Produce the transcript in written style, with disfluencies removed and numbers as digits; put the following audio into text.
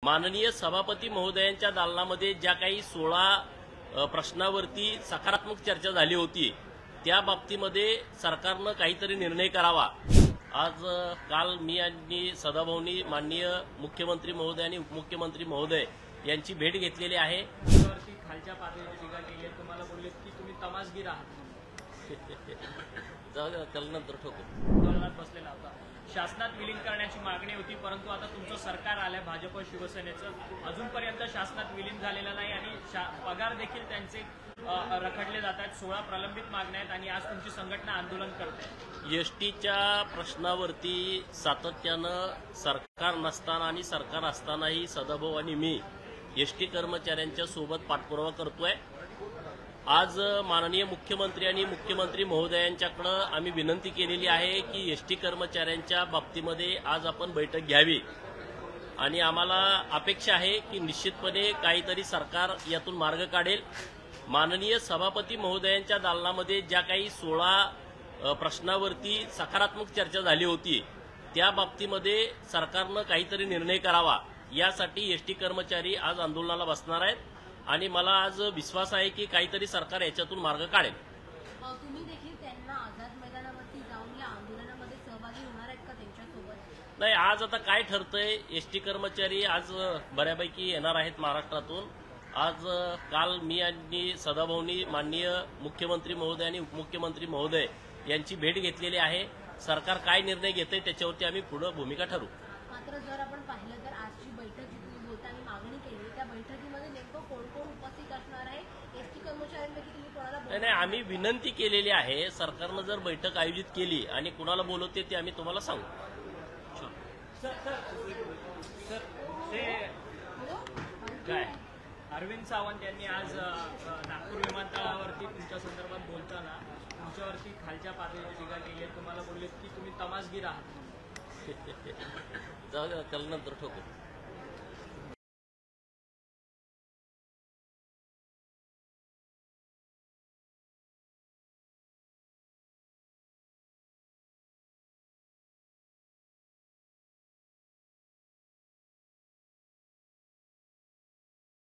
माननीय सभापती महोदयांच्या दालनामध्ये ज्या काही 16 प्रश्नावरती सकारात्मक चर्चा झाली होती त्या बाबतीमध्ये सरकारनं काहीतरी निर्णय करावा। आज काल मी आणि सदाभाऊंनी माननीय मुख्यमंत्री महोदय आणि उपमुख्यमंत्री महोदय यांची भेट घेतलेली आहे। खालच्या पातळीवर टीका केली, तुम्हाला बोलले की तुम्ही तमासगीर आहात। त्याला नंतर ठोकू आंदोलनात बसलेला होता, शासनात विलीन करण्याची मागणी होती, परंतु आता तुमचं सरकार आलंय भाजप शिवसेनेचं, अजूनपर्यंत शासनात विलीन झालेलं नाही आणि पगार देखील त्यांचे रखडले जात आहेत। 16 प्रलंबित मागण्या आहेत आणि आज तुमची संघटना आंदोलन करते। एसटीच्या प्रश्नावरती सातत्यानं सरकार नसताना आणि सरकार असतानाही सदाभाऊ आणि मी एसटी कर्मचाऱ्यांच्या सोबत पाठपुरावा करतोय। आज माननीय मुख्यमंत्री आणि मुख्यमंत्री महोदयांच्याकडे आम्ही विनंती केलेली आहे की एसटी कर्मचाऱ्यांच्या बाबतीमध्ये आज आपण बैठक घ्यावी आणि आम्हाला अपेक्षा आहे की निश्चितपणे काहीतरी सरकार यातून मार्ग काढेल। माननीय सभापती महोदयांच्या दालनामध्ये ज्या काही 16 प्रश्नावरती सकारात्मक चर्चा झाली होती त्या बाबतीमध्ये सरकारनं काहीतरी निर्णय करावा, यासाठी एसटी कर्मचारी आज आंदोलनाला बसणार आहेत आणि मला आज विश्वास आहे की काहीतरी सरकार याच्यातून मार्ग काढेल। तुम्ही देखील त्यांना आझाद मैदानावरती जाऊन या आंदोलनामध्ये सहभागी होणार आहेत का त्यांच्यासोबत? नाही, आज आता काय ठरतंय, एसटी कर्मचारी आज बऱ्यापैकी येणार आहेत महाराष्ट्रातून। आज काल मी आणि सदाभाऊंनी माननीय मुख्यमंत्री महोदय आणि उपमुख्यमंत्री महोदय यांची भेट घेतलेली आहे। सरकार काय निर्णय घेतंय त्याच्यावरती आम्ही पुढे भूमिका ठरवू। मात्र जर आपण पाहिलं तर आजची बैठक जी तुम्ही बोलताना मागणी केली त्या बैठकीमध्ये नेमकं कोण कोण उपस्थित असणार आहे? एसटी कर्मचाऱ्यांपैकी तुम्ही कोणाला नाही, आम्ही विनंती केलेली आहे। सरकारनं जर बैठक आयोजित केली आणि कुणाला बोलवते ते आम्ही तुम्हाला सांगू। काय अरविंद सावंत यांनी आज नागपूर विमानतळावरती तुमच्या संदर्भात बोलताना तुमच्यावरती खालच्या पातळीवर टीका केली, तुम्हाला बोलले की तुम्ही तमासगीर आहात। त्याला नंतर ठोकू।